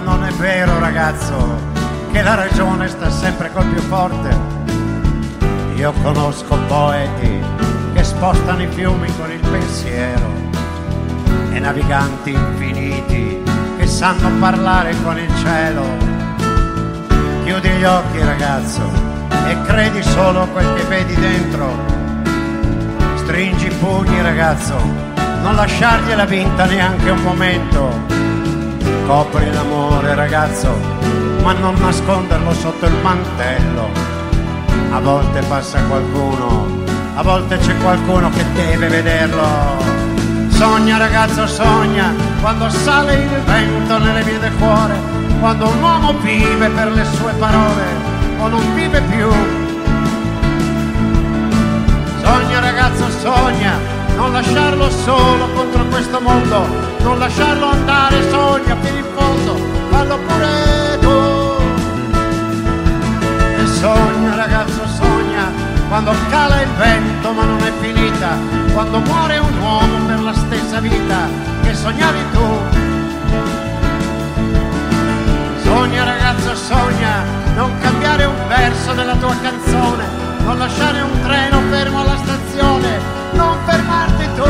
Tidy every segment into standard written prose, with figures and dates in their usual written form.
non è vero, ragazzo, che la ragione sta sempre col più forte. Io conosco poeti che spostano i fiumi con il pensiero e naviganti infiniti che sanno parlare con il cielo. Chiudi gli occhi, ragazzo, e credi solo quel che vedi dentro. Stringi i pugni, ragazzo, non lasciargliela vinta neanche un momento. Copri l'amore, ragazzo, ma non nasconderlo sotto il mantello. A volte passa qualcuno, a volte c'è qualcuno che deve vederlo. Sogna, ragazzo, sogna, quando sale il vento nelle vie del cuore, quando un uomo vive per le sue parole o non vive più. Sogna, ragazzo, sogna, non lasciarlo solo contro questo mondo, non lasciarlo andare, sogna fino in fondo, fallo pure tu. E sogna, ragazzo, sogna, quando cala il vento ma non è finita, quando muore un uomo per la stessa vita che sognavi tu. Sogna, ragazzo, sogna, non cambiare un verso della tua canzone, non lasciare un treno fermo alla stazione, non fermarti tu.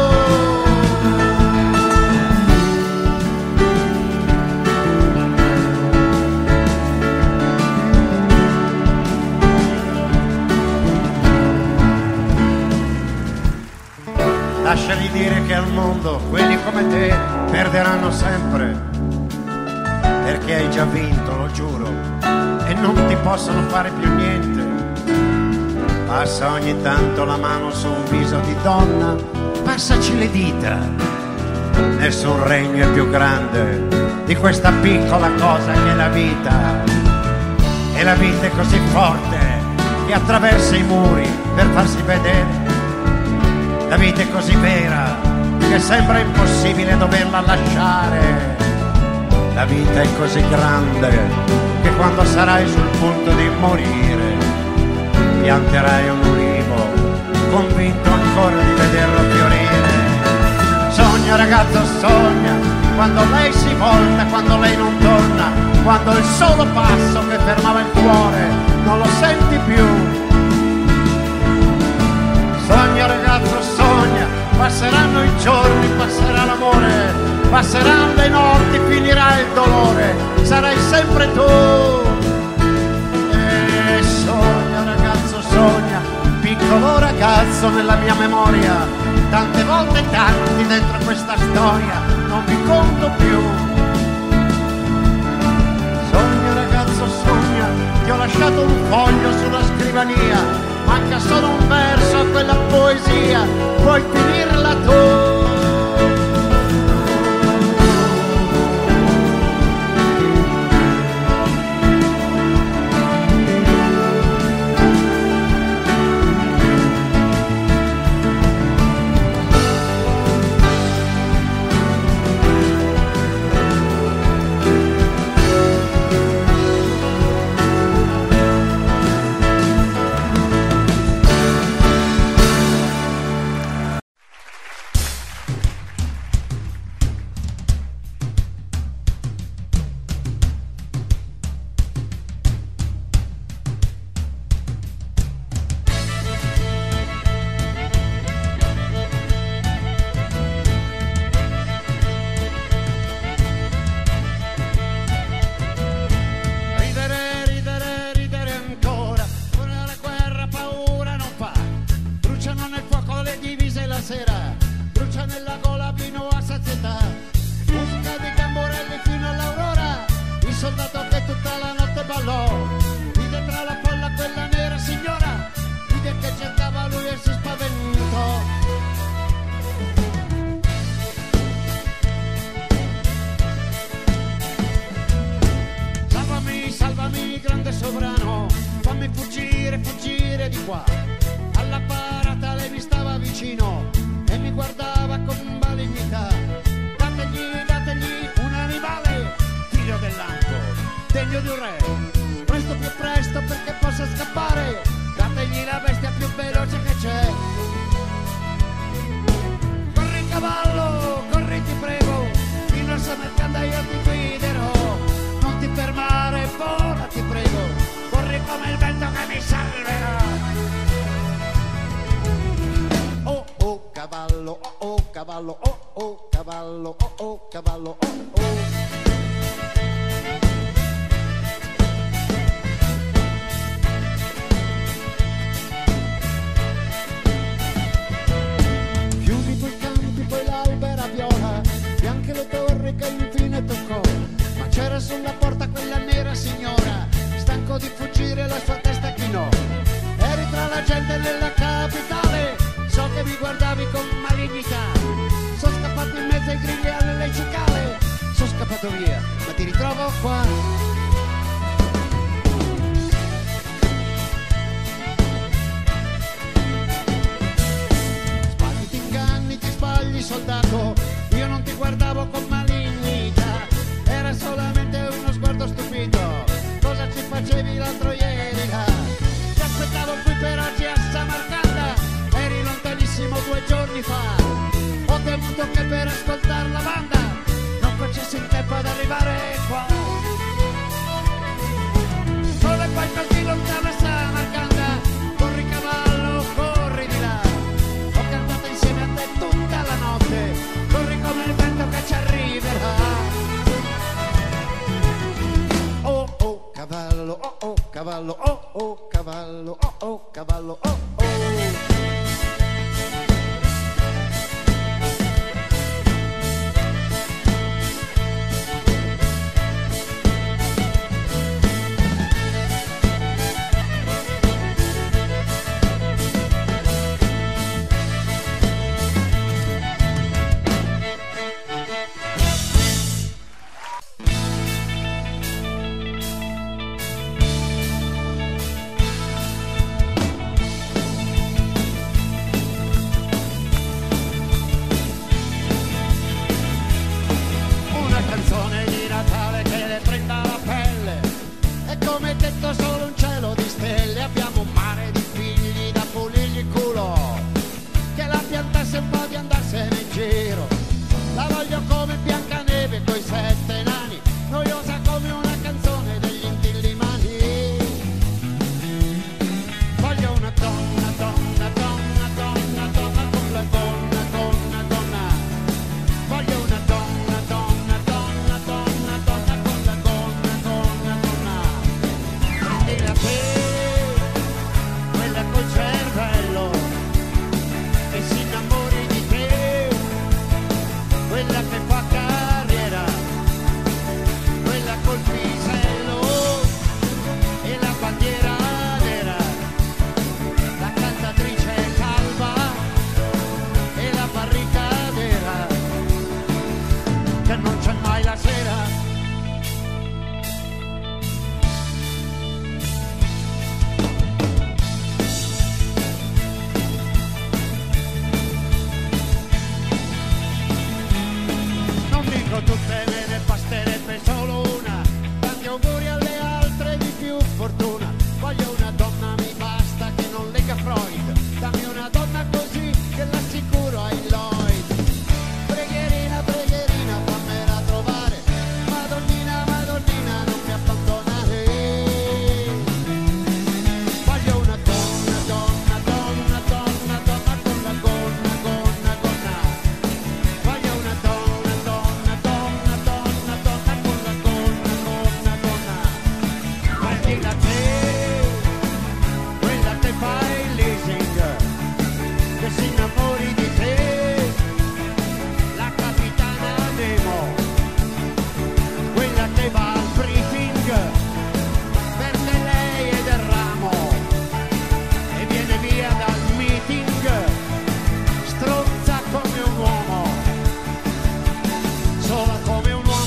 Lasciali dire che al mondo quelli come te perderanno sempre, perché hai già vinto, lo giuro, e non ti possono fare più niente. Passa ogni tanto la mano su un viso di donna, passaci le dita. Nessun regno è più grande di questa piccola cosa che è la vita. E la vita è così forte che attraversa i muri per farsi vedere. La vita è così vera che sembra impossibile doverla lasciare. La vita è così grande che quando sarai sul punto di morire pianterai un ulivo, convinto ancora di vederlo fiorire. Sogna, ragazzo, sogna, quando lei si volta, quando lei non torna, quando il solo passo che fermava il cuore non lo senti più. Sogna, ragazzo, sogna, passeranno i giorni, passerà l'amore, passeranno le notti, finirà il dolore, sarai sempre tu. E sogna, ragazzo, sogna, piccolo ragazzo nella mia memoria, tante volte tanti dentro questa storia, non vi conto più. Sogna, ragazzo, sogna, ti ho lasciato un foglio sulla scrivania, manca solo un verso a quella poesia, puoi finirla tu. Corri, ti prego, fino a Samarcanda io ti guiderò. cavallo, oh oh, cavallo, oh oh, cavallo, oh oh, cavallo, oh oh. Bianche le torri che infine toccò, ma c'era sulla porta quella nera signora, stanco di fuggire la sua testa chinò. Eri tra la gente della capitale, so che mi guardavi con malignità. Sono scappato in mezzo ai grilli e alle cicale, sono scappato via, ma ti ritrovo qua. Sbagli, ti inganni, ti sbagli, soldato. Io non ti guardavo con malignità, era solamente uno sguardo stupito. Cosa ci facevi l'altro ieri là? Ti aspettavo qui per oggi a Samarcanda, eri lontanissimo 2 giorni fa. Ho temuto che per ascoltare la banda non facessi in tempo ad arrivare qua. Corre qualcosa lontano a Samarcanda, corri cavallo, corri di là. Ho cantato insieme a te tutta la notte, corri come il vento che ci arriverà. Oh oh cavallo, oh oh cavallo, oh oh cavallo, oh oh cavallo, oh oh. Solo un cielo di stelle, abbiamo un mare di figli da pulirgli il culo, che la piantasse un po' di andarsene in giro. La voglio come Biancaneve coi 7 nani, noiosa come una canzone degli Intillimani. Voglio una donna, donna, donna, donna, donna con la donna, donna, donna. Voglio una donna, donna, donna, donna, donna con la donna, donna, donna. Prendila te, quella col cervello, e si innamori di te, quella che fa carriera, quella col pisello e la bandiera nera, la cantatrice calva e la barricadera, che non c'è mai la sera. Tutte me ne basterebbe solo una, tanti auguri alle altre di più fortuna. Voglio una donna, mi basta che non lega Freud, dammi una donna così che l'assicuro ai Lloyd. Preghierina, preghierina, fammela trovare, Madonnina, Madonnina, non mi abbandonare. Voglio una donna, donna, donna, donna, donna con la gonna, gonna, gonna. Voglio una donna, donna, donna, donna, donna con la gonna, gonna, gonna. Prendila te, quella che fa il leasing, che si innamori di te, la capitana Nemo, quella che va al briefing, perché lei è del ramo e viene via dal meeting, stronza come un uomo, sola come un uomo.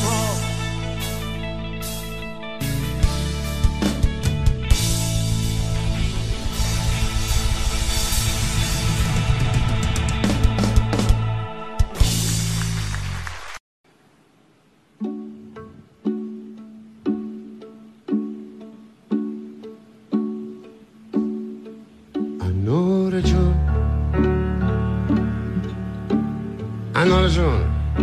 Hanno ragione, hanno ragione.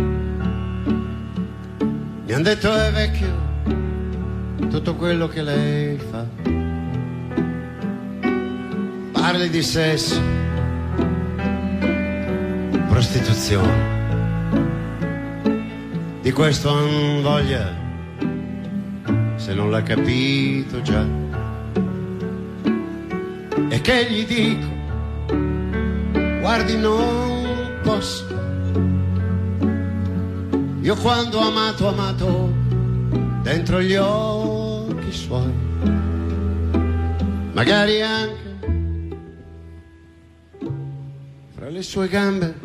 Mi hanno detto è vecchio tutto quello che lei fa. Parli di sesso prostituzione. Di questo han voglia, se non l'ha capito già. E che gli dico, guardi non posso. Io quando ho amato dentro gli occhi suoi, magari anche fra le sue gambe,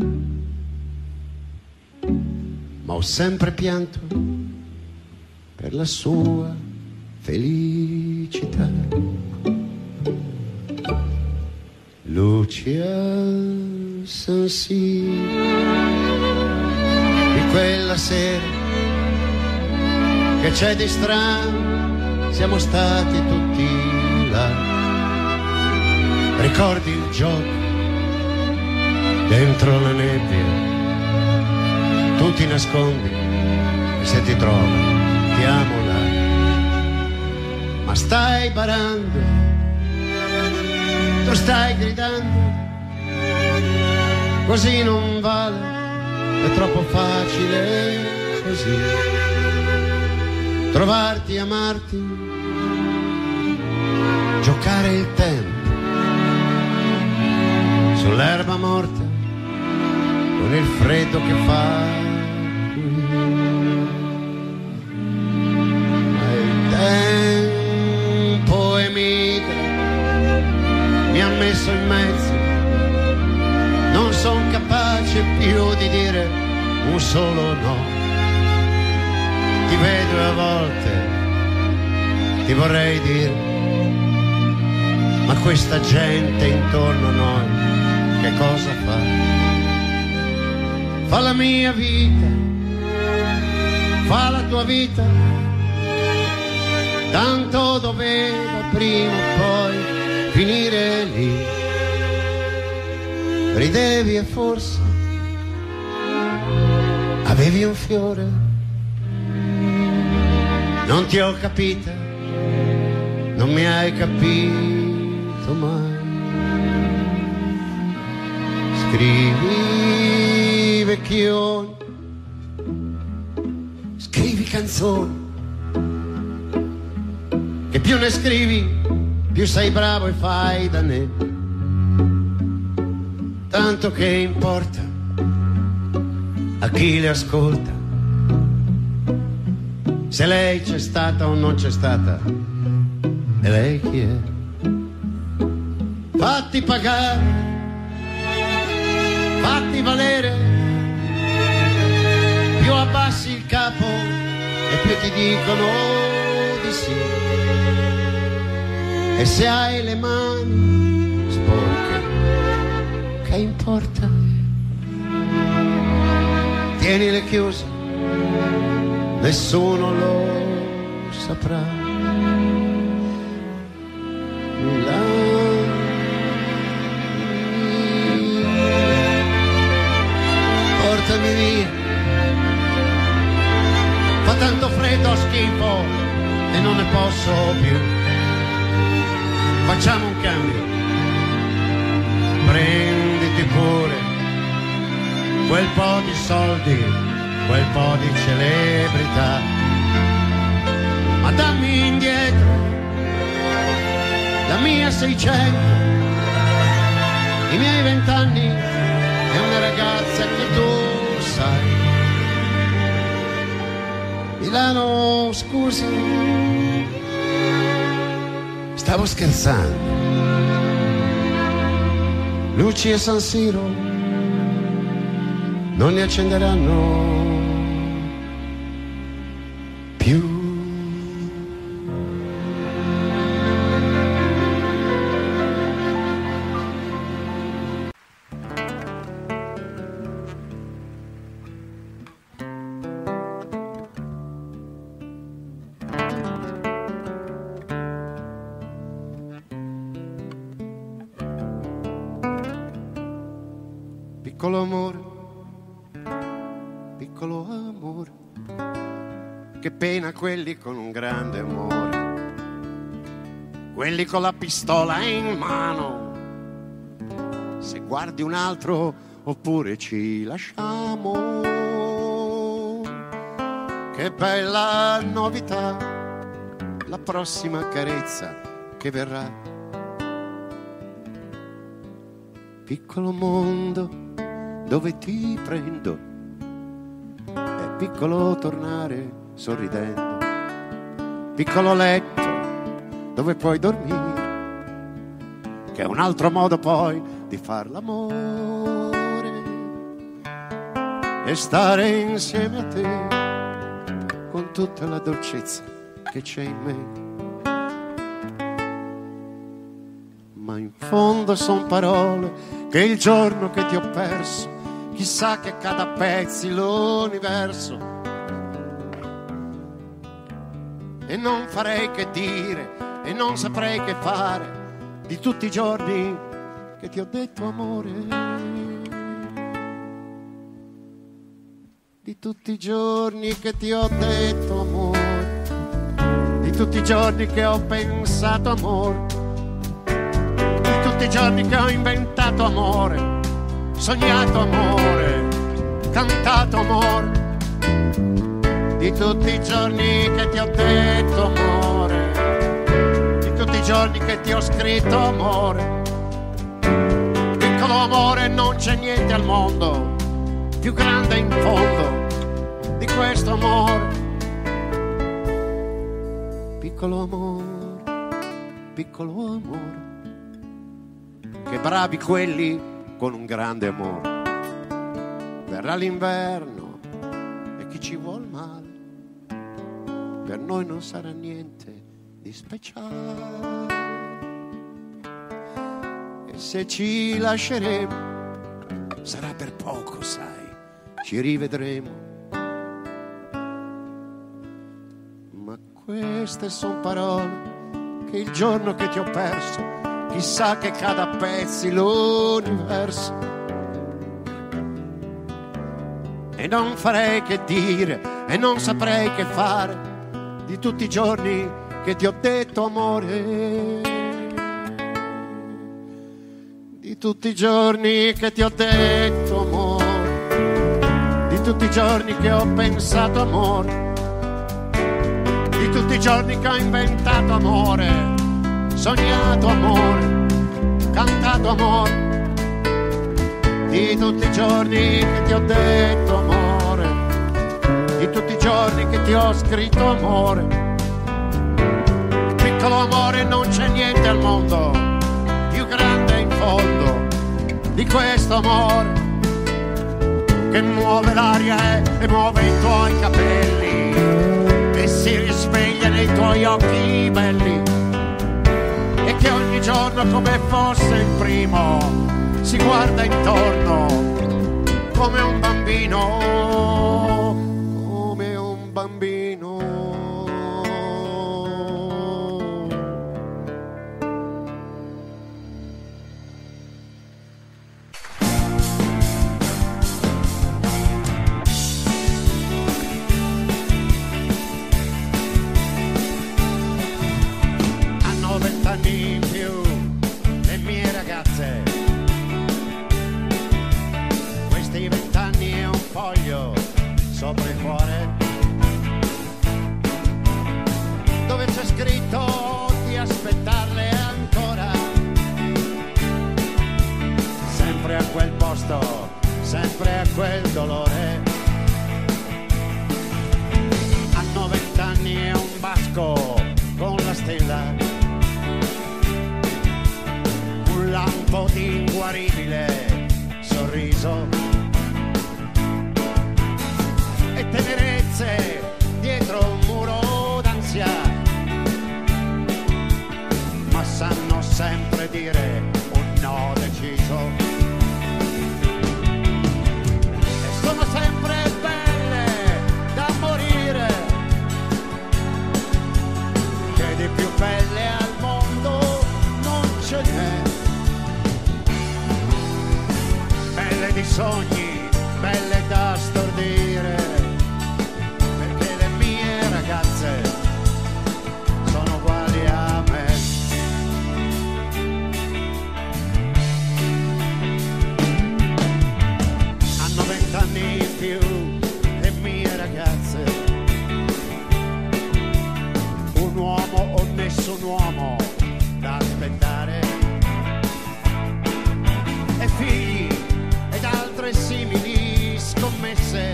ma ho sempre pianto per la sua felicità. Lucia San Siro, di quella sera che c'è di strano, siamo stati tutti là. Ricordi il gioco dentro la nebbia, tu ti nascondi e se ti trova ti amo là. Ma stai barando, tu stai gridando, così non vale, è troppo facile così. Trovarti, amarti, giocare il tempo sull'erba morta con il freddo che fa qui. Ma il tempo è mica mi ha messo in mezzo, non son capace più di dire un solo no. Ti vedo e a volte ti vorrei dire, ma questa gente intorno a noi che cosa fa? Fa la mia vita, fa la tua vita, tanto doveva prima o poi finire lì. Ridevi e forse avevi un fiore. Non ti ho capita, non mi hai capito mai. Scrivi vecchioni, scrivi canzoni, che più ne scrivi più sei bravo e fai da ne. Tanto che importa a chi le ascolta, se lei c'è stata o non c'è stata, e lei chi è? Fatti pagare, fatti valere, più abbassi il capo e più ti dicono di sì. E se hai le mani sporche, che importa? Tienile chiuse, nessuno lo saprà. Portami via, fa tanto freddo, schifo e non ne posso più. Facciamo un cambio, prenditi pure quel po' di soldi, quel po' di celebrità, ma dammi indietro la mia 600, i miei 20 anni e una ragazza che tu sai. Milano, scusi, stavo scherzando. Luci e San Siro non ne accenderanno più. Piccolo amore, piccolo amore, che pena quelli con un grande amore, quelli con la pistola in mano. Se guardi un altro oppure ci lasciamo. Che bella novità, la prossima carezza che verrà. Piccolo mondo dove ti prendo, è piccolo tornare sorridendo. Piccolo letto dove puoi dormire, che è un altro modo poi di far l'amore e stare insieme a te con tutta la dolcezza che c'è in me. Ma in fondo son parole che il giorno che ti ho perso, chissà che cada a pezzi l'universo. E non farei che dire e non saprei che fare di tutti i giorni che ti ho detto amore. Di tutti i giorni che ti ho detto amore, di tutti i giorni che ho pensato amore, di tutti i giorni che ho inventato amore, sognato amore, cantato amore, di tutti i giorni che ti ho detto amore, di tutti i giorni che ti ho scritto amore. Piccolo amore, non c'è niente al mondo più grande in fondo di questo amore. Piccolo amore, che bravi quelli con un grande amore. Verrà l'inverno e chi ci vuol male, per noi non sarà niente di speciale. E se ci lasceremo sarà per poco, sai, ci rivedremo. Ma queste son parole che il giorno che ti ho perso, chissà che cada a pezzi l'universo. E non farei che dire e non saprei che fare di tutti i giorni che ti ho detto amore. Di tutti i giorni che ti ho detto amore, di tutti i giorni che ho pensato amore, di tutti i giorni che ho inventato amore, sognato amore, cantato amore, di tutti i giorni che ti ho detto amore, di tutti i giorni che ti ho scritto amore. Piccolo amore, non c'è niente al mondo più grande in fondo di questo amore, che muove l'aria e muove i tuoi capelli, che si risveglia nei tuoi occhi belli, e che ogni giorno come fosse il primo si guarda intorno come un bambino, come un bambino. Hanno 20 anni in più le mie ragazze, questi 20 anni è un foglio sopra il cuore dove c'è scritto di aspettarle ancora, sempre a quel posto, sempre a quel dolore. Hanno 20 anni e un basco con la stella, un lampo di inguaribile sorriso e tenerezze dietro un muro d'ansia, ma sanno sempre dire un no deciso. E sono uomo da aspettare, e figli ed altre simili scommesse,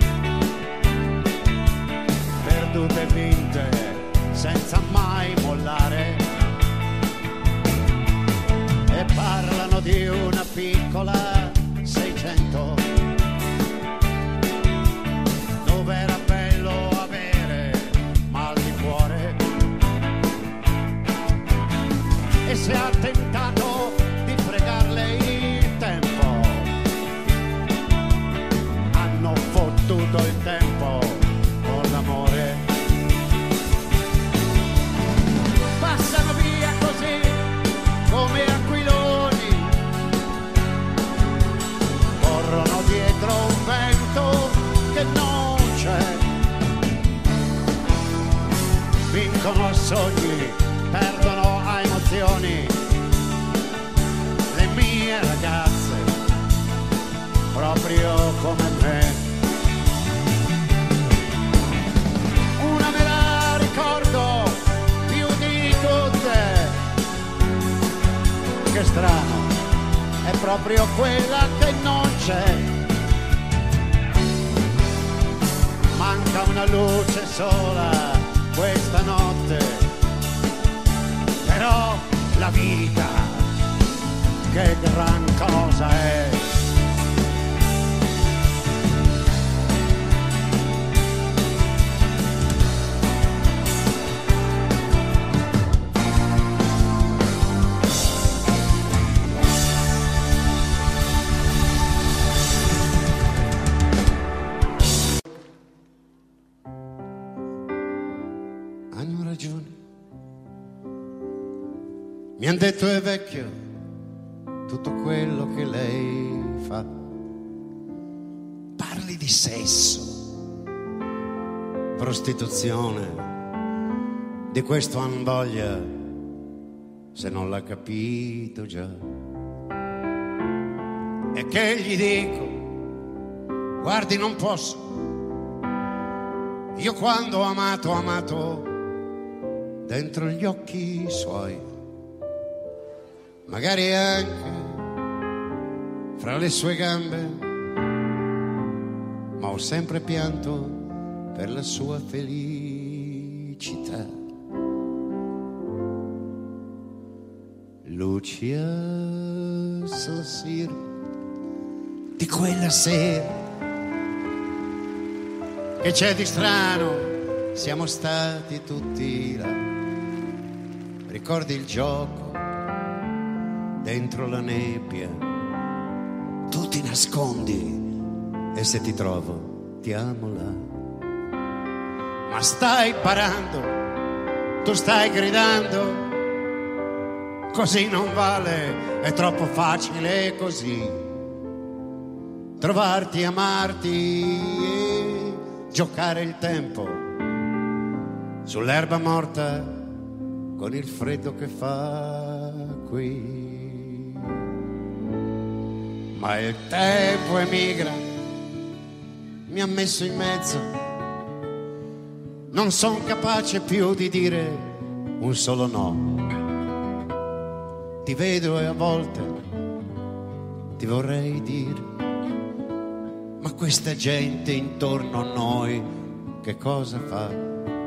perdute e vinte senza mai mollare, e parlano di una piccola 600 dove era bello avere mal di cuore, e se ha tentato di fregarle il tempo, hanno fottuto il tempo con l'amore. Passano via così come aquiloni, corrono dietro un vento che non c'è, vincono a sogni, perdono a emozioni. Le mie ragazze, proprio come me, una me la ricordo più di tutte. Che strano, è proprio quella che non c'è. Manca una luce sola questa notte, però la vita che gran cosa è. Hanno ragione, mi han detto è vecchio tutto quello che lei fa. Parli di sesso, prostituzione, di questo han voglia, se non l'ha capito già. E che gli dico, guardi non posso, io quando ho amato dentro gli occhi suoi, magari anche fra le sue gambe, ma ho sempre pianto per la sua felicità. Lucia Sassir, di quella sera, che c'è di strano, siamo stati tutti là. Ricordi il gioco dentro la nebbia, tu ti nascondi e se ti trovo ti amo là. Ma stai parando, tu stai gridando, così non vale, è troppo facile così trovarti, amarti e giocare il tempo sull'erba morta con il freddo che fa qui. Ma il tempo emigra, mi ha messo in mezzo, non son capace più di dire un solo no. Ti vedo e a volte ti vorrei dire, ma questa gente intorno a noi che cosa fa?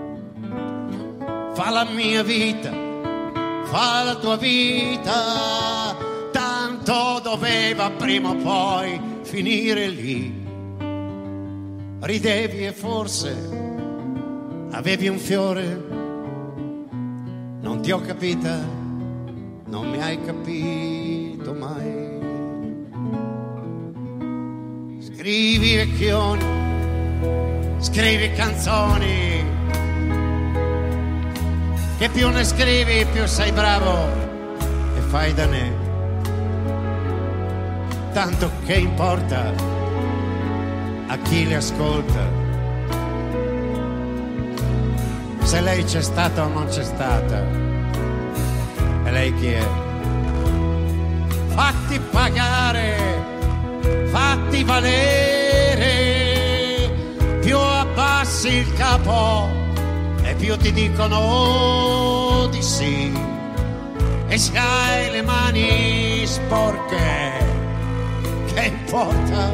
Fa la mia vita, fa la tua vita, tanto doveva prima o poi finire lì. Ridevi e forse avevi un fiore, non ti ho capita, non mi hai capito mai. Scrivi vecchioni, scrivi canzoni, che più ne scrivi più sei bravo e fai da ne. Tanto che importa a chi le ascolta, se lei c'è stata o non c'è stata, e lei chi è? Fatti pagare, fatti valere, più abbassi il capo e più ti dicono di sì. E se hai le mani sporche, che importa?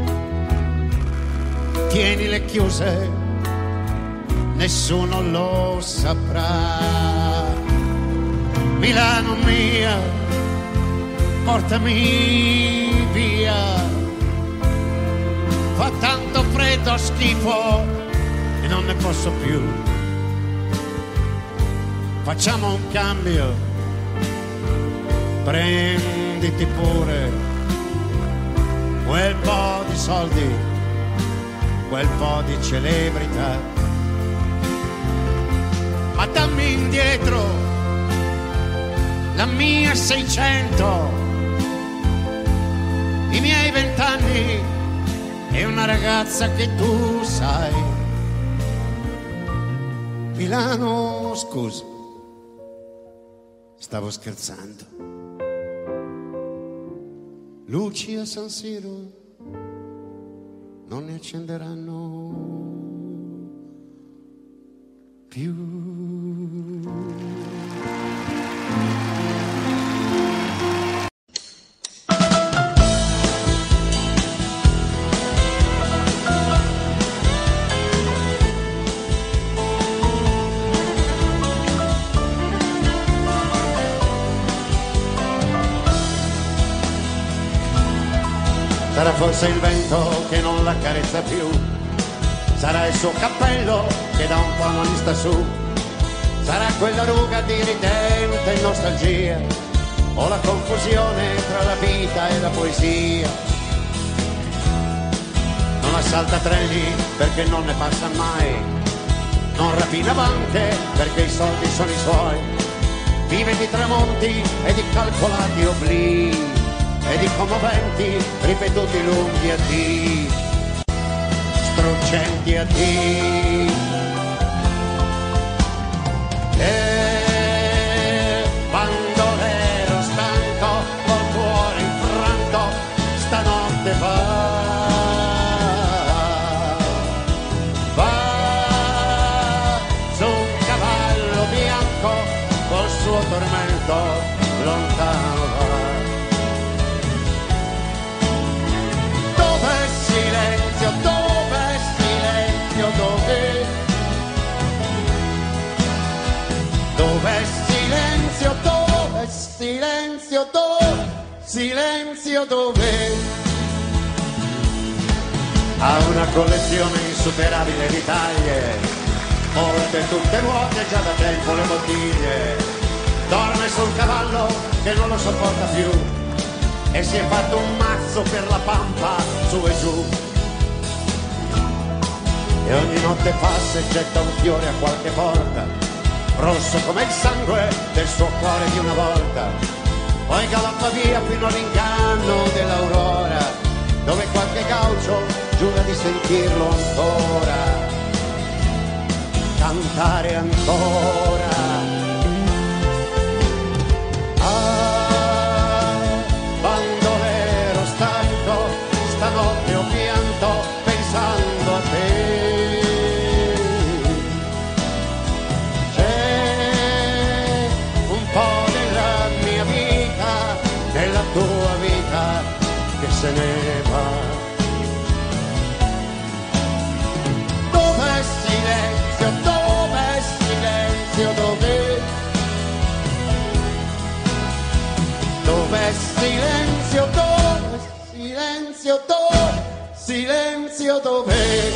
Tienile chiuse, nessuno lo saprà. Milano mia, portami via. Fa tanto freddo, schifo, e non ne posso più. Facciamo un cambio, prenditi pure quel po' di soldi, quel po' di celebrità, ma dammi indietro la mia 600, i miei 20 anni e una ragazza che tu sai. Milano, scusa, stavo scherzando. Luci a San Siro non ne accenderanno più. Sarà forse il vento che non la carezza più, sarà il suo cappello che da un po' non gli sta su, sarà quella ruga di ridente e nostalgia, o la confusione tra la vita e la poesia. Non assalta treni perché non ne passa mai, non rapina banche perché i soldi sono i suoi, vive di tramonti e di calcolati oblii e di commoventi, ripetuti lunghi addii, struggenti addii. E bandolero stanco, col cuore infranto, stanotte va su un cavallo bianco, col suo tormento lontano va. Silenzio, dove silenzio, dove? Dove silenzio, dove silenzio, dove? Silenzio, dove? Ha una collezione insuperabile di taglie, molte tutte vuote, già da tempo le bottiglie. Dorme sul cavallo che non lo sopporta più e si è fatto un mazzo per la pampa su e giù, e ogni notte passa e getta un fiore a qualche porta, rosso come il sangue del suo cuore di una volta, poi galoppa via fino all'inganno dell'aurora, dove qualche gaucho giura di sentirlo ancora cantare ancora. Stanotte ho pianto pensando a te. C'è un po' della mia vita, della tua vita che se ne va. Dov'è silenzio, dov'è silenzio, dov'è? Dov'è silenzio, dov'è silenzio, dov'è? Silenzio, dov'è?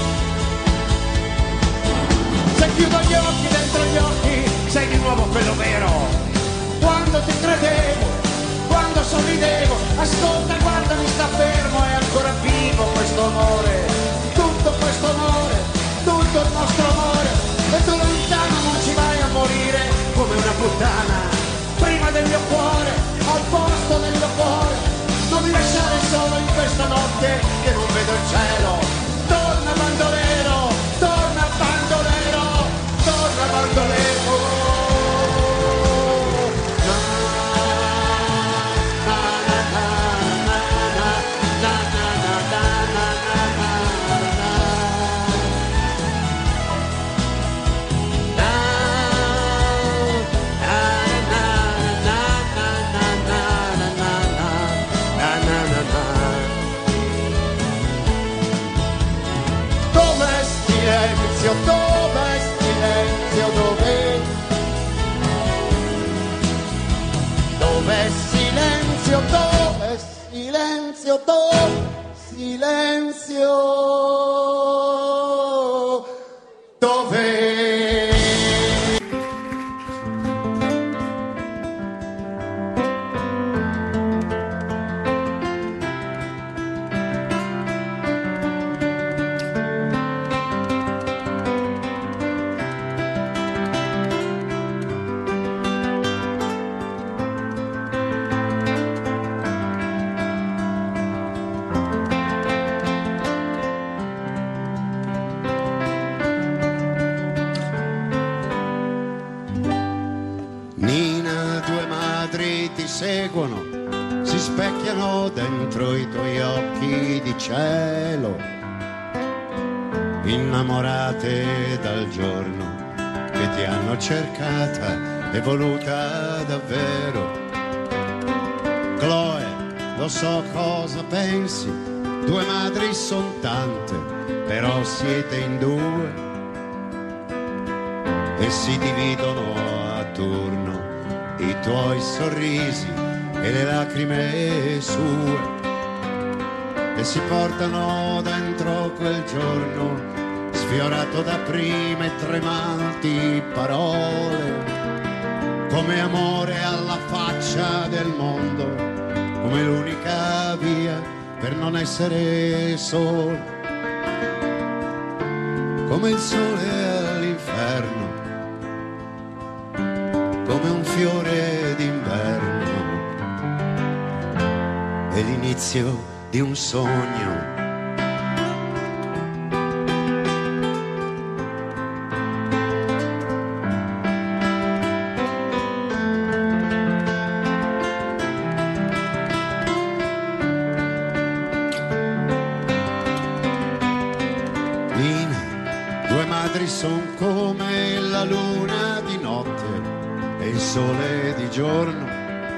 Se chiudo gli occhi, dentro gli occhi sei di nuovo quello vero. Quando ti credevo, quando sorridevo, ascolta, guarda, mi sta fermo, è ancora vivo questo amore, tutto questo amore, tutto il nostro amore. E tu lontano non ci vai a morire come una puttana, prima del mio cuore, al posto del mio cuore. Non mi lasciare solo in questa notte che non vedo il cielo. Torna bandolero, torna bandolero, torna bandolero. Na, na, na, na, na, na, na, na, na, na, na, na. silenzio, silenzio, dove? Seguono, si specchiano dentro i tuoi occhi di cielo, innamorate dal giorno che ti hanno cercata e voluta davvero. Chloe, lo so cosa pensi, due madri son tante, però siete in due e si dividono a turno i tuoi sorrisi e le lacrime sue, e si portano dentro quel giorno sfiorato da prime tremanti parole, come amore alla faccia del mondo, come l'unica via per non essere solo, come il sole all'inferno, come un fiore d'inverno e l'inizio di un sogno. Lina, due madri son come la luna di notte e il sole di giorno,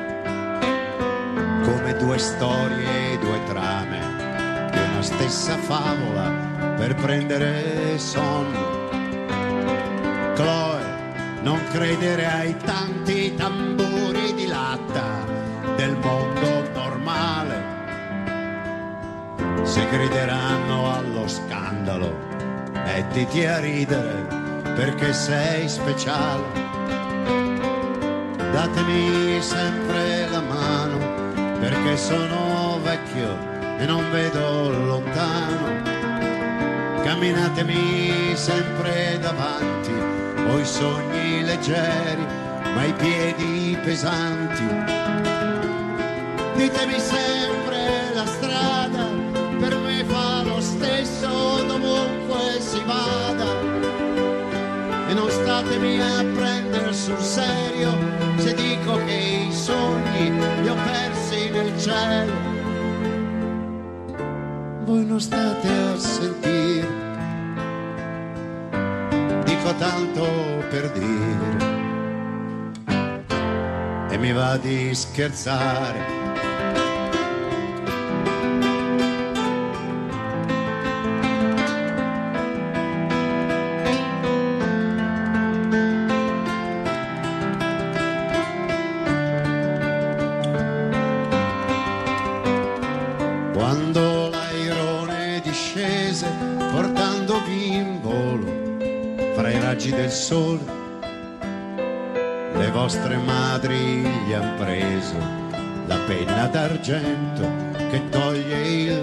come due storie, due trame di una stessa favola per prendere sonno. Chloe, non credere ai tanti tamburi di latta del mondo normale, se grideranno allo scandalo, mettiti a ridere perché sei speciale. Datemi sempre la mano perché sono vecchio e non vedo lontano. Camminatemi sempre davanti, ho i sogni leggeri ma i piedi pesanti. Ditemi sempre la strada, per me fa lo stesso dovunque si vada, e non statemi a prendere sul serio se dico che i sogni li ho persi nel cielo. Voi non state a sentire, dico tanto per dire, e mi va di scherzare. Quando l'airone discese portandovi in volo fra i raggi del sole, le vostre madri gli han preso la penna d'argento che toglie il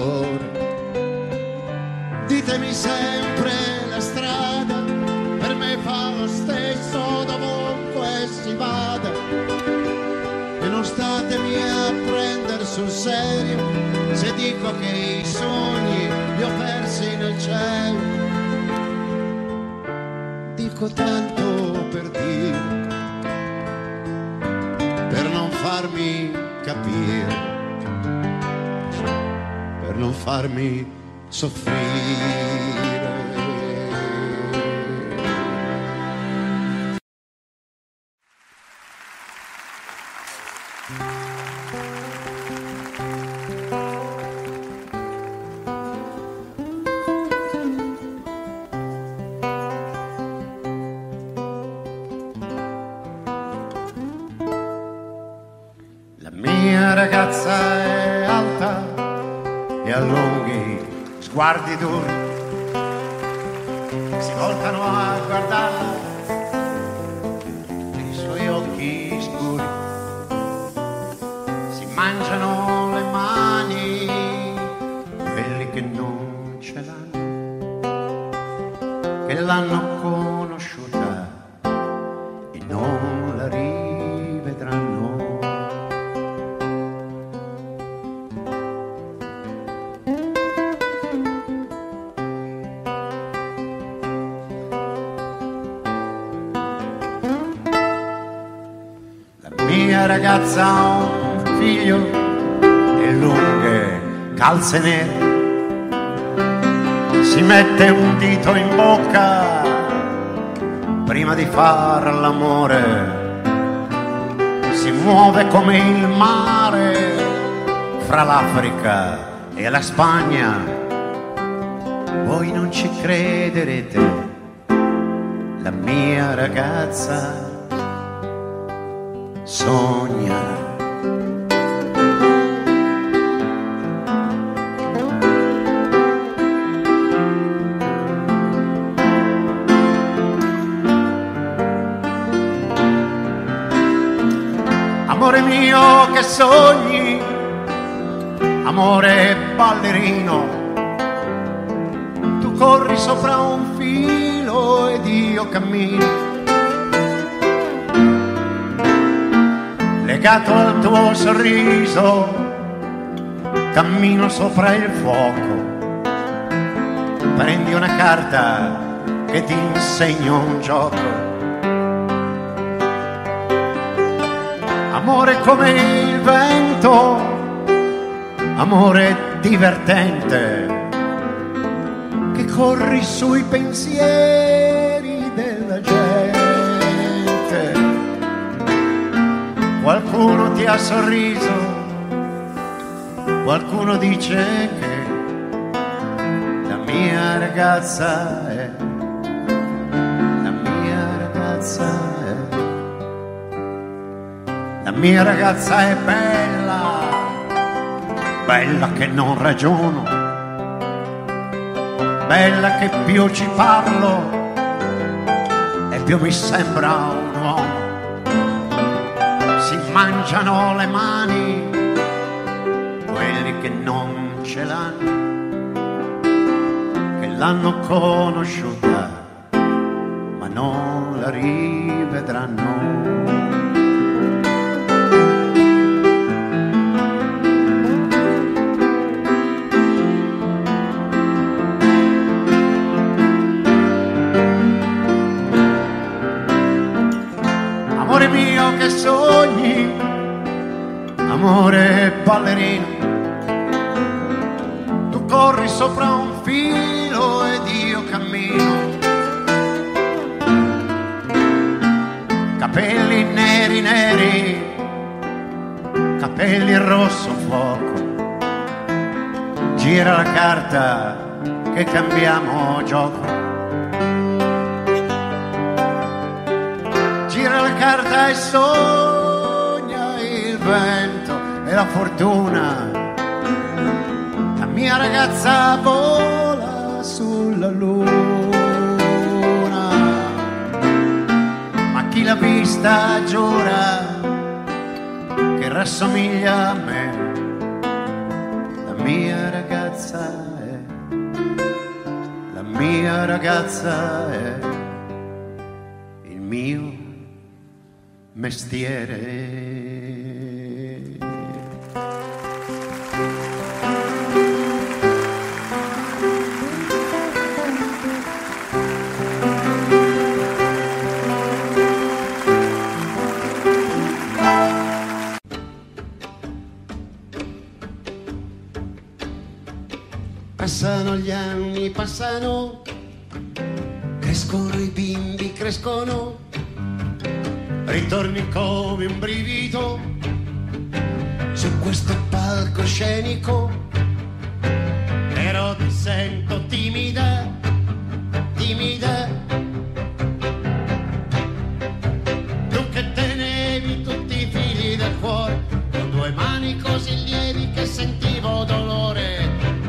dolore. Ditemi sempre la strada, per me fa lo stesso dovunque si vada, e non statemi a prendere sul serio se dico che i sogni li ho persi nel cielo. Dico tanto per dire, per non farmi capire, per non farmi soffrire. La mia ragazza è alta e a lunghi sguardi duri si voltano a guardarla, i suoi occhi scuri si mangiano le mani, quelli che non ce l'hanno, che l'hanno conosciuta e non la rivedranno. Mia ragazza ha un figlio e lunghe calze nere, si mette un dito in bocca prima di far l'amore, si muove come il mare fra l'Africa e la Spagna. Voi non ci crederete, la mia ragazza sogna. Amore mio che sogni, amore ballerino, tu corri sopra un filo ed io cammino legato al tuo sorriso, cammino sopra il fuoco, prendi una carta che ti insegno un gioco. Amore come il vento, amore divertente, che corri sui pensieri della gente. Qualcuno ti ha sorriso, qualcuno dice che la mia ragazza è, la mia ragazza è, la mia ragazza è bella, bella che non ragiono, bella che più ci parlo e più mi sembra un uomo. Si mangiano le mani quelli che non ce l'hanno, che l'hanno conosciuta ma non la rivedranno. Amore mio che sogni, amore ballerino, tu corri sopra un filo ed io cammino, capelli neri neri, capelli rosso fuoco, gira la carta che cambiamo gioco. Gira la carta e sogna il vento e la fortuna. La mia ragazza vola sulla luna, ma chi l'ha vista giura che rassomiglia a me. La mia ragazza è, la mia ragazza è il mio mestiere. Passano gli anni, passano, crescono i bimbi, crescono, ritorni come un brivido su questo palcoscenico, però ti sento timida, timida. Tu che tenevi tutti i fili del cuore, con due mani così lievi che sentivo dolore.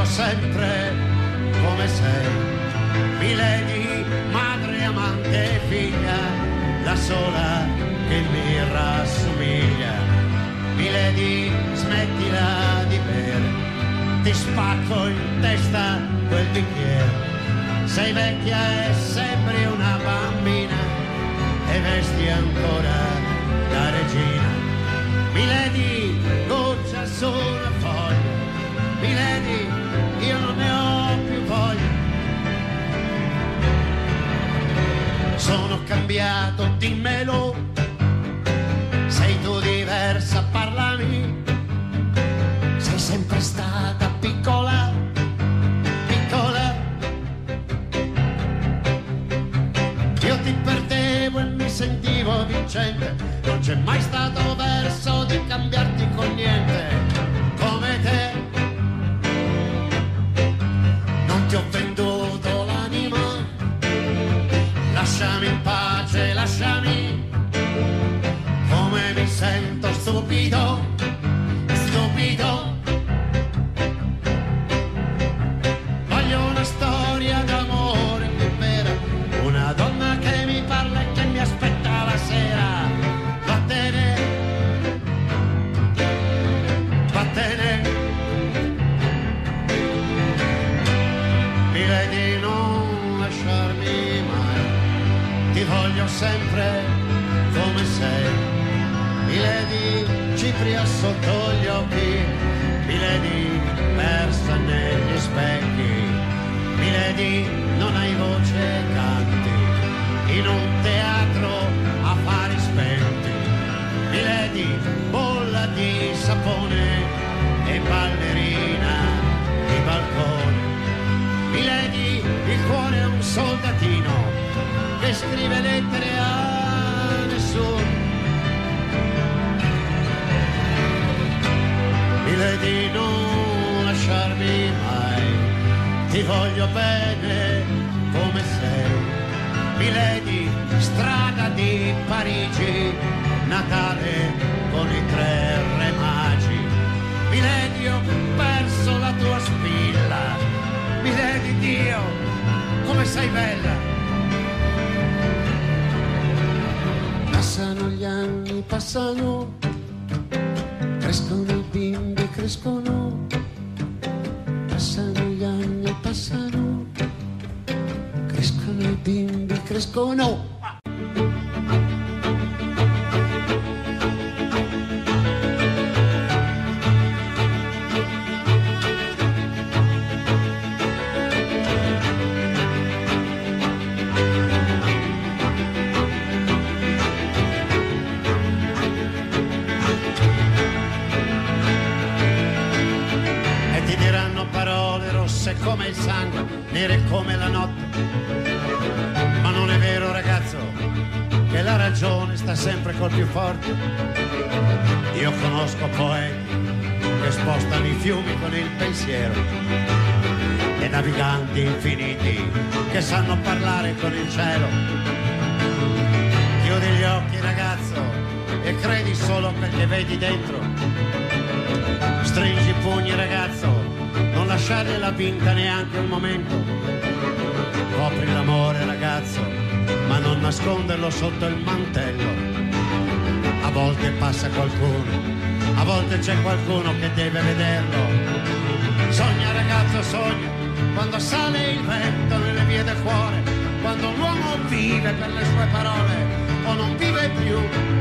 voglio sempre come sei, Milady, madre, amante e figlia, la sola che mi rassomiglia. Milady, smettila di bere, ti spacco in testa quel bicchiere. Sei vecchia e sembri una bambina e vesti ancora da regina. Milady, goccia su una foglia, Milady, io non ne ho più voglia. Sono cambiato, dimmelo, sei tu diversa, parlami. Sei sempre stata piccola, piccola. Io ti perdevo e mi sentivo vincente, non c'è mai stato verso di cambiarti con niente. Come te non ti ho venduto l'anima, lasciami in pace, lasciami. Come mi sento stupido, stupido. Voglio una storia d'amore più vera, una donna che mi parla e che mi aspetta la sera. Vattene, vattene. Milady, non lasciarmi mai, ti voglio sempre come sei. Milady, cipria sotto gli occhi, Milady, persa negli specchi. Milady, non hai voce e canti in un teatro a fari spenti. Milady, bolla di sapone e ballerina di balcone. Milady, il cuore è un soldatino che scrive lettere a nessuno. Milady, non lasciarmi mai, ti voglio bene come sei. Milady, strada di Parigi, Natale con i 3 re magi. Milady, ho perso la tua spilla, Milady, Dio, come sei bella. Passano gli anni, passano, crescono i bimbi, crescono, passano gli anni, passano, crescono i bimbi, crescono. Come il sangue, nere come la notte. Ma non è vero, ragazzo, che la ragione sta sempre col più forte. Io conosco poeti che spostano i fiumi con il pensiero e naviganti infiniti che sanno parlare con il cielo. Chiudi gli occhi, ragazzo, e credi solo perché vedi dentro. Stringi i pugni, ragazzo, non lasciargliela vinta neanche un momento. Copri l'amore, ragazzo, ma non nasconderlo sotto il mantello. A volte passa qualcuno, a volte c'è qualcuno che deve vederlo. Sogna, ragazzo, sogna, quando sale il vento nelle vie del cuore, quando l'uomo vive per le sue parole o non vive più.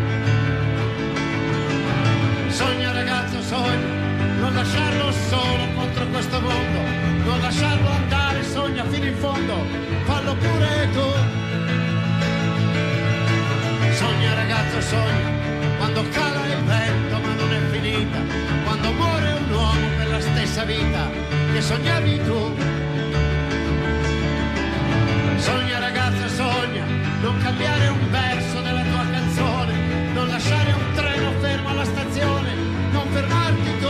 Sogna, ragazzo, sogna, non lasciarlo solo contro questo mondo, non lasciarlo andare, sogna fino in fondo, fallo pure tu. Sogna, ragazzo, sogna, quando cala il vento ma non è finita, quando muore un uomo per la stessa vita che sognavi tu. Sogna, ragazzo, sogna, non cambiare un verso della tua canzone, non lasciare un treno fermo alla stazione, non fermarti tu.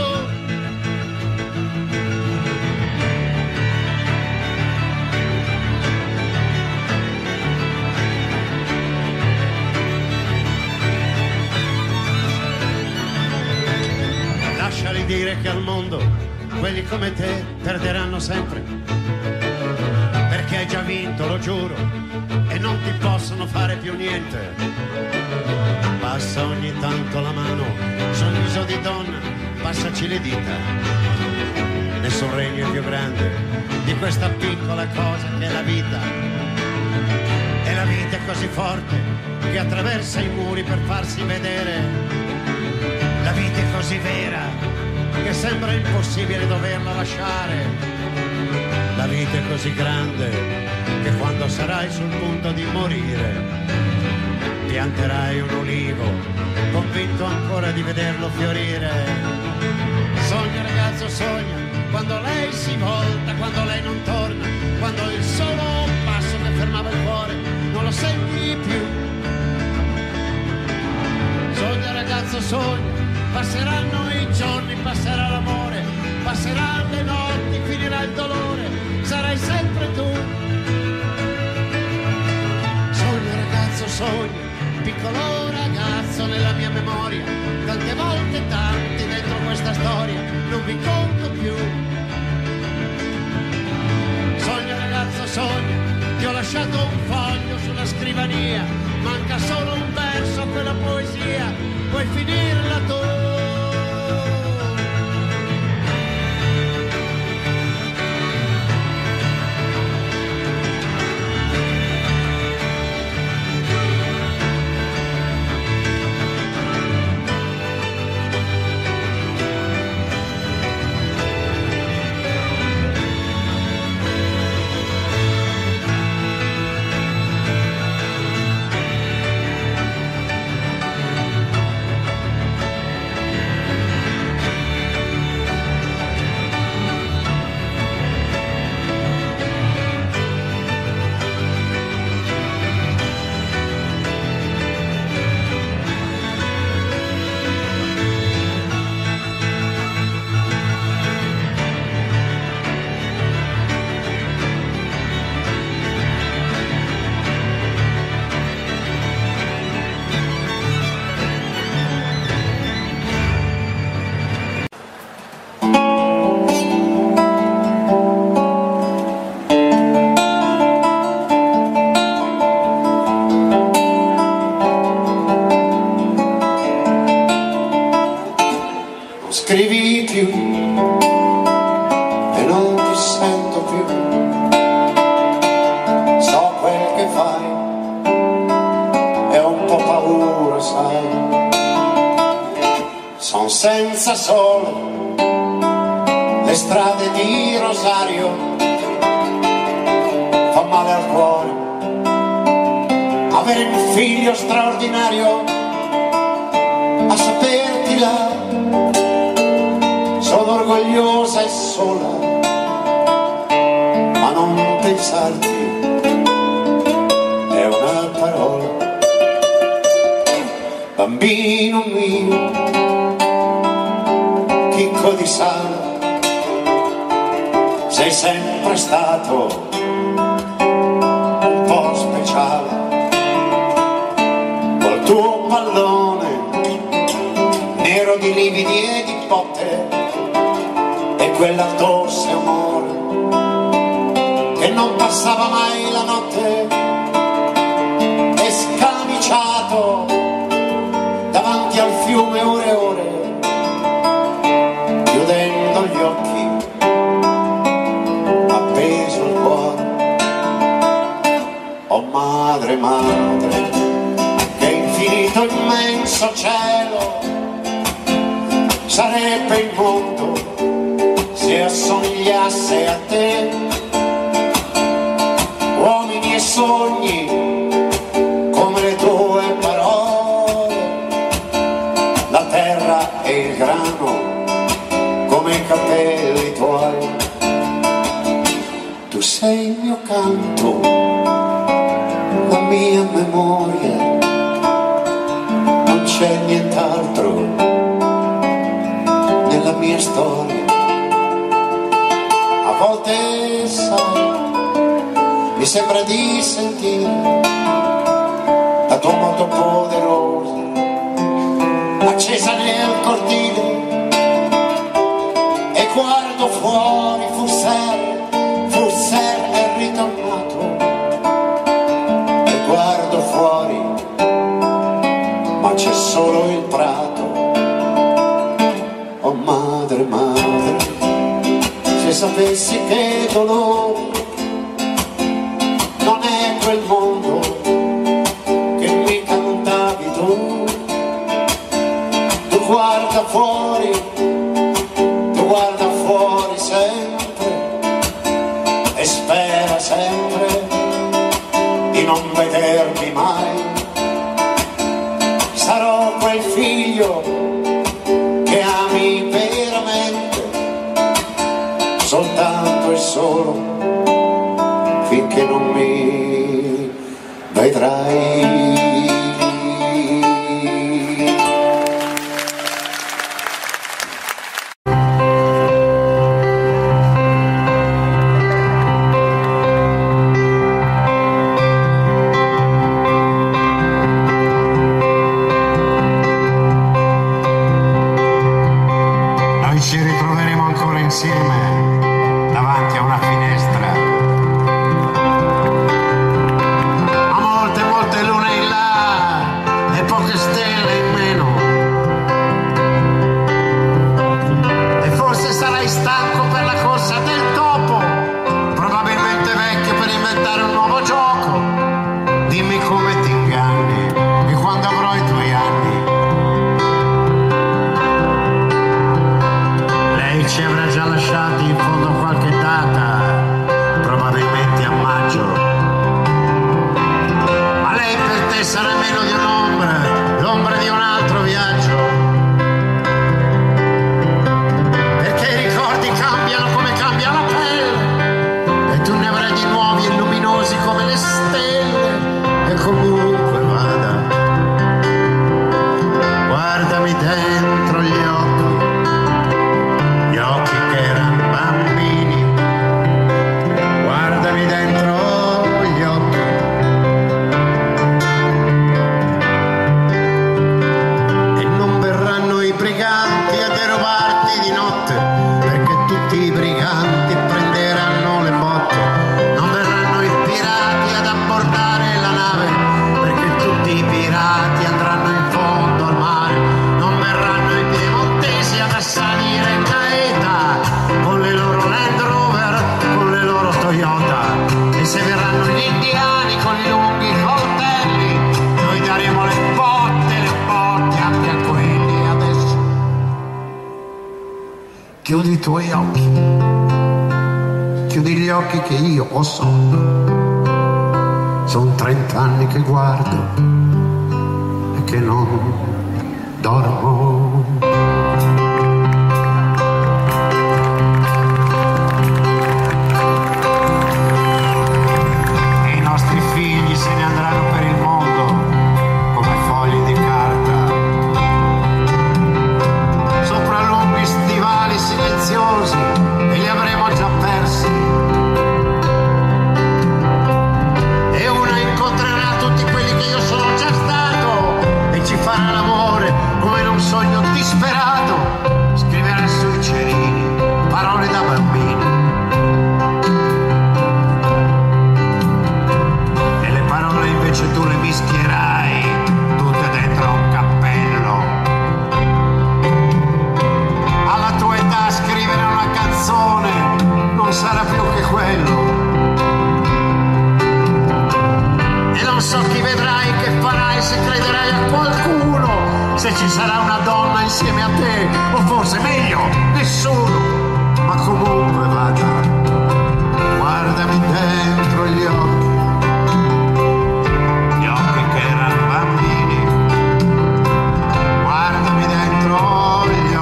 Lasciali dire che al mondo mondo, quelli come te perderanno sempre, perché hai già vinto, lo giuro, e non ti possono fare più niente. Passa ogni tanto la mano sul viso di donna, passaci le dita. Nessun regno è più grande di questa piccola cosa che è la vita. E la vita è così forte che attraversa i muri per farsi vedere. La vita è così vera che sembra impossibile doverla lasciare. La vita è così grande che quando sarai sul punto di morire pianterai un ulivo, convinto ancora di vederlo fiorire. Sogna ragazzo, sogna, quando lei si volta, quando lei non torna, quando il solo passo che fermava il cuore non lo senti più. Sogna ragazzo, sogna, passeranno i giorni, passerà l'amore, passeranno le notti, finirà il dolore, sarai sempre tu. Sogna ragazzo, sogna, piccolo ragazzo nella mia memoria, tante volte tanti dentro questa storia, non vi conto più. Sogna ragazzo, sogna, ti ho lasciato un foglio sulla scrivania, manca solo un verso a quella poesia, puoi finirla tu. Scrivi più e non ti sento più, so quel che fai e ho un po' paura, sai, son senza sole le strade di Rosario, fa male al cuore avere un figlio straordinario, a saperti là. Sono orgogliosa e sola, ma non pensarti è una parola. Bambino mio, chicco di sale, sei sempre stato un po' speciale, col tuo pallone nero di lividi e di botte, quella tosse amore che non passava mai la notte, e scamiciato davanti al fiume ore e ore, chiudendo gli occhi, appeso il cuore. Oh madre, madre, che infinito immenso cielo sarebbe il mondo se assomigliasse a te, uomini e sogni come le tue parole, la terra e il grano come i capelli tuoi. Tu sei il mio canto, la mia memoria, non c'è nient'altro nella mia storia. A volte sai, mi sembra di sentire la tua moto poderosa accesa nel cortile, guardo fuori, Fusser è ritornato. E guardo fuori, ma c'è solo il prato. Oh madre, madre, se sapessi che dolore non è quel mondo che mi cantavi tu. Tu guarda fuori sempre e spera sempre di non vedermi mai. Sarò quel figlio che ami veramente, soltanto e solo finché non mi vedrai. Ci ritroveremo ancora insieme davanti a una finestra. A molte lune in là e poche stelle in meno. E forse sarai stanco per la corsa del topo, probabilmente vecchio per inventare un nuovo gioco. Dimmi come ti inganni e quando avrò i tuoi anni. Ci avrà già lasciati in fondo qualche data, probabilmente a maggio. Ma lei per te sarà meno di un'ombra, l'ombra di un altro viaggio. Perché i ricordi cambiano come cambia la pelle, e tu ne avrai di nuovi e luminosi come le stelle. E comunque vada, guardami dentro gli occhi che erano bambini, guardami dentro gli occhi. E non verranno i briganti a derubarti di notte, perché tutti i briganti prenderanno le botte. Non verranno i pirati ad abbordare la nave, perché tutti i pirati andranno in fondo al mare. Non verranno i piemontesi ad assalire con le loro Land Rover, con le loro Toyota. E se verranno gli indiani con i lunghi coltelli, noi daremo le botte anche a quelli. Adesso chiudi i tuoi occhi, chiudi gli occhi che io ho sonno. Sono 30 anni che guardo e che non dormo. Se ne andranno per il mondo come fogli di carta, sopra lunghi stivali silenziosi, e li avremo già persi. E una incontrerà tutti quelli che io sono già stato e ci farà l'amore come in un sogno disperato. Scriverà sui cerini parole da bambini. Invece tu le mischierai tutte dentro un cappello. Alla tua età scrivere una canzone non sarà più che quello. E non so chi vedrai, che farai, se crederai a qualcuno, se ci sarà una donna insieme a te, o forse meglio, nessuno. Ma comunque vada, guardami dentro gli occhi. Guardami dentro gli occhi.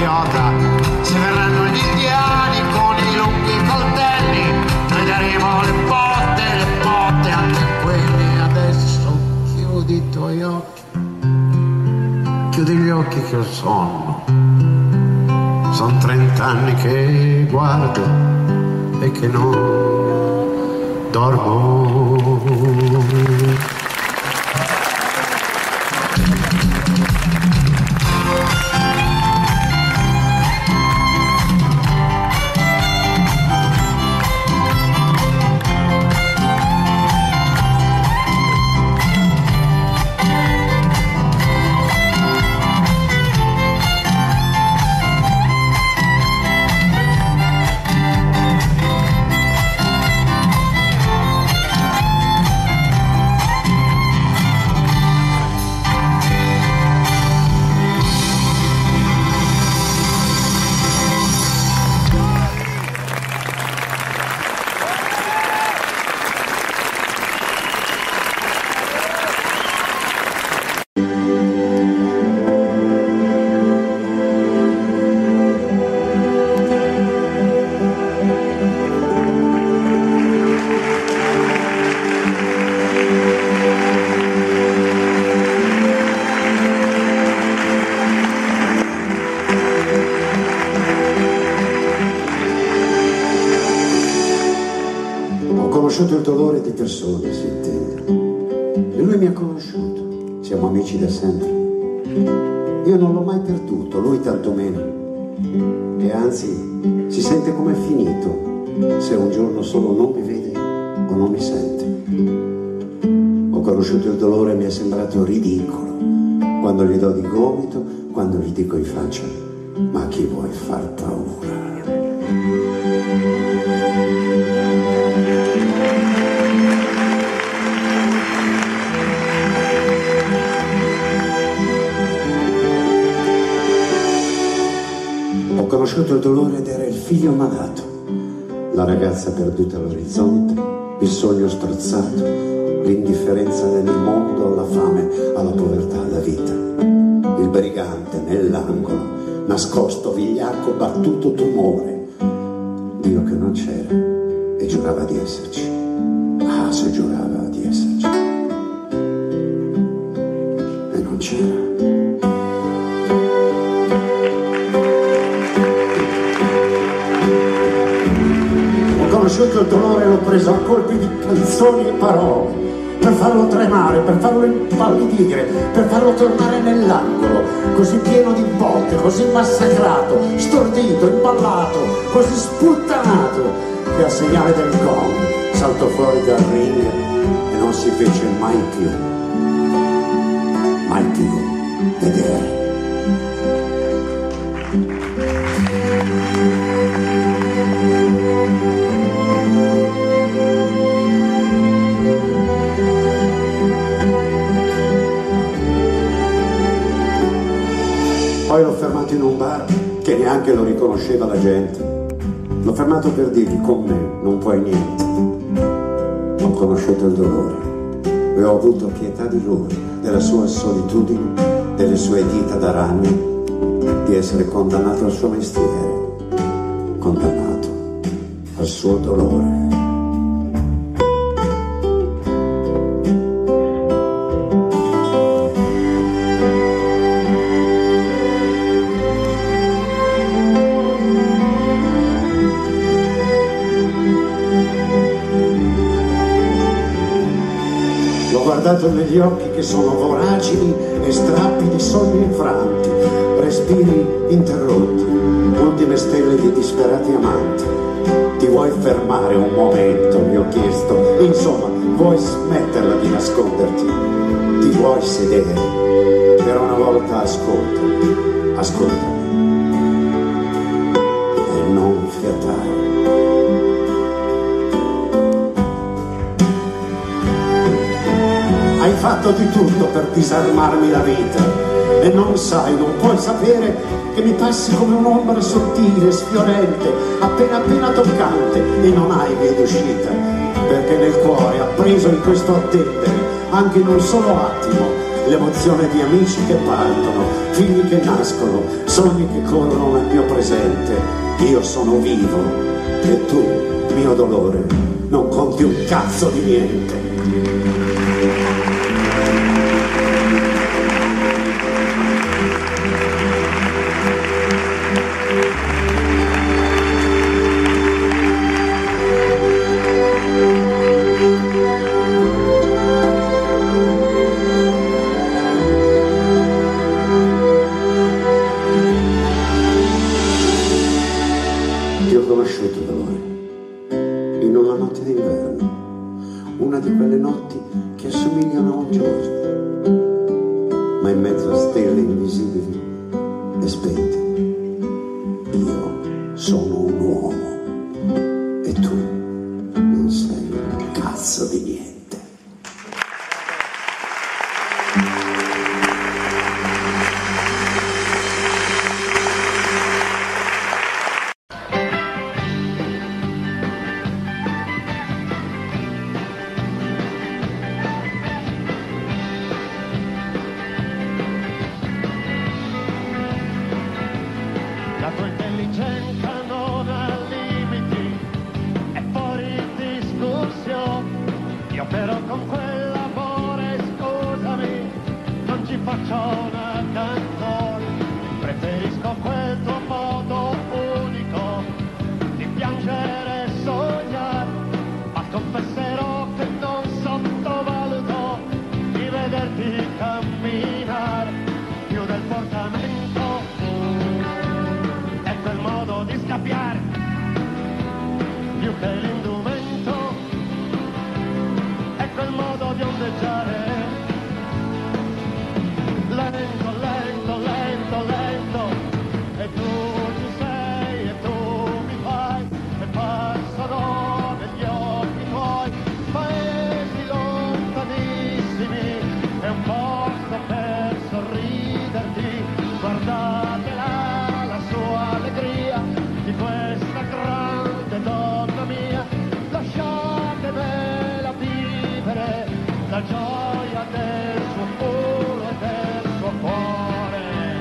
idiota, se verranno gli indiani con i lunghi coltelli, noi daremo le botte anche a quelli. Adesso chiudi i tuoi occhi, chiudi gli occhi che ho sonno, son 30 anni che guardo e che non dormo. Ho conosciuto il dolore di persone, si intende, e lui mi ha conosciuto, siamo amici da sempre. Io non l'ho mai perduto, lui tantomeno, e anzi si sente come finito se un giorno solo non mi vede o non mi sente. Ho conosciuto il dolore e mi è sembrato ridicolo quando gli do di gomito, quando gli dico in faccia: ma a chi vuoi far paura? Ho conosciuto il dolore ed era il figlio malato, la ragazza perduta all'orizzonte, il sogno strozzato, l'indifferenza del mondo, la fame, alla povertà, alla vita. Il brigante nell'angolo, nascosto, vigliacco, battuto tumore. Dio che non c'era e giurava di esserci. Ah, se giurava di esserci. E non c'era. Ho conosciuto il dolore e l'ho preso a colpi di canzoni e parole, per farlo tremare, per farlo impallidire, per farlo tornare nell'angolo, così pieno di botte, così massacrato, stordito, impallato, così sputtanato, che a segnale del gong saltò fuori dal ring e non si fece mai più vedere. Poi l'ho fermato in un bar che neanche lo riconosceva la gente. L'ho fermato per dirgli: con me non puoi niente. Ho conosciuto il dolore e ho avuto pietà di lui, della sua solitudine, delle sue dita da ragno, di essere condannato al suo mestiere, condannato al suo dolore. L'ho guardato negli occhi che sono voracili e strappi di sogni infranti, respiri interrotti, ultime stelle di disperati amanti. Ti vuoi fermare un momento, gli ho chiesto, insomma, vuoi smetterla di nasconderti? Ti vuoi sedere? Per una volta ascoltami e non fiatare. Hai fatto di tutto per disarmarmi la vita e non sai, non puoi sapere che mi passi come un'ombra sottile, sfiorente, appena toccante, e non hai via d'uscita, perché nel cuore, appreso in questo attendere, anche in un solo attimo, l'emozione di amici che partono, figli che nascono, sogni che corrono nel mio presente. Io sono vivo e tu, mio dolore, non conti un cazzo di niente. Ti ho conosciuto, dolore, in una notte d'inverno, una di quelle notti che assomigliano a un giorno, ma in mezzo a stelle invisibili e spente. Io sono un uomo e tu non sei un cazzo di niente. La tua intelligenza non ha limiti, è fuori discussione. Io però con quell'amore, scusami, non ci faccio una canzone. Preferisco quel tuo modo unico di piangere e sognare, ma confesserò che non sottovaluto di vederti camminare più del portamento. Di scappiare più che l'indumento è quel modo di ondeggiare lento, lento, lento, lento, e tu ci sei e tu mi fai e passano negli occhi tuoi paesi lontanissimi, è un posto per sorriderti, guardatela la sua allegria di questa grande donna mia, lasciatemela vivere la gioia del suo cuore e del suo cuore.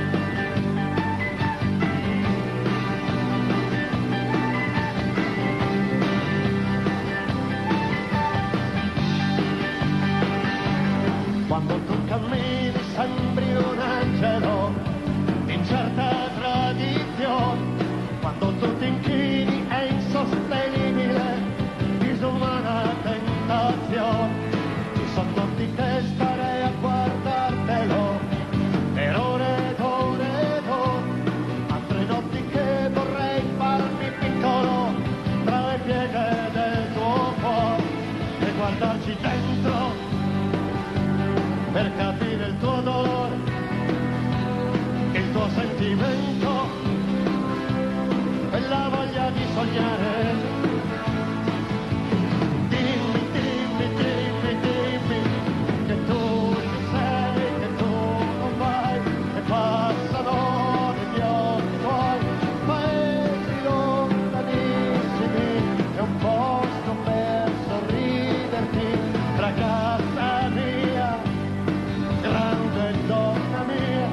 Quando tu cammini sembri un angelo in certa tradizione, quando tu ti inchini è insostenibile, disumana tentazione. Ci sono notti che starei a guardartelo per ore ed ore ed ore, altre notti che vorrei farmi piccolo tra le pieghe del tuo cuore e guardarci dentro per capire il tuo dolore, il tuo sentimento, la voglia di sognare. Dimmi, dimmi, dimmi, dimmi che tu ci sei, che tu non vai e passano negli occhi tuoi paesi lontanissimi, è un posto per sorriderti tra casa mia, grande donna mia,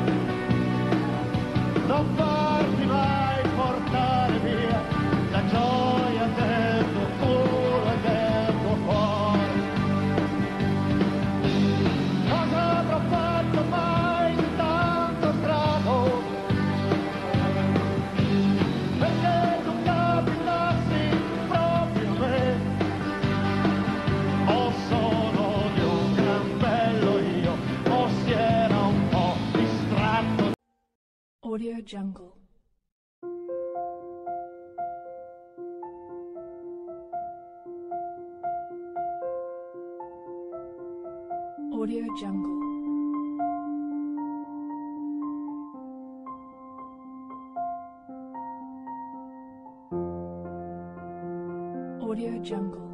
non farti mai portare via la gioia del tuo cuore e del tuo cuore. Cosa avrò fatto mai di tanto strano perché tu capitassi proprio a me? O sono di un gran bello io, o si era un po' distratto. Audio Jungle. Audio Jungle. Audio Jungle.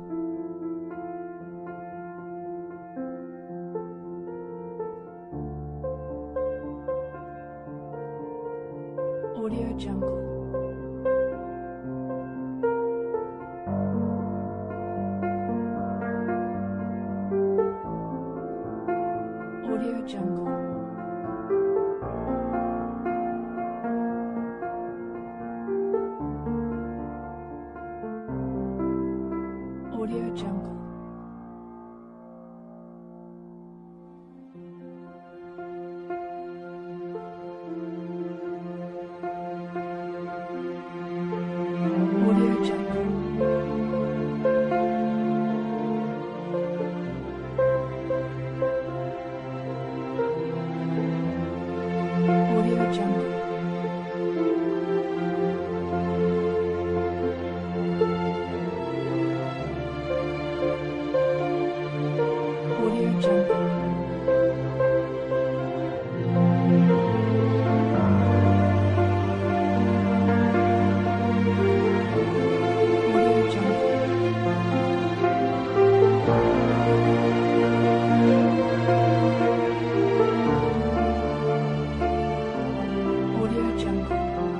Audio Jungle. Audio Audio Jungle. Audio Jungle. Audio Jungle. Audio Jungle. Audio Jungle. Audio Jungle. Audio Jungle.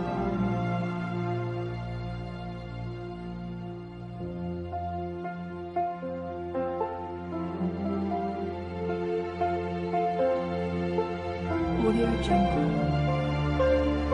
Audio Jungle.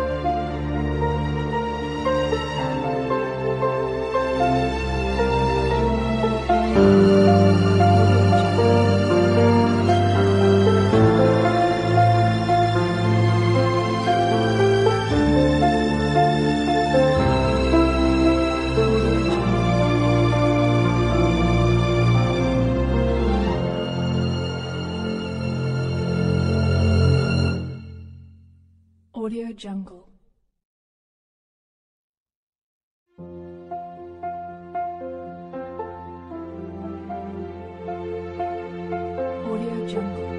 Audio Jungle. Audio Jungle.